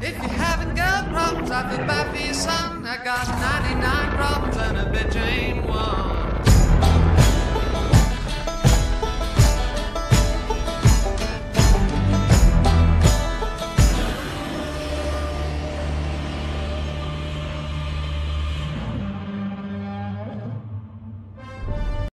If you're having girl problems, I feel bad for your son. I got 99 problems and a bitch ain't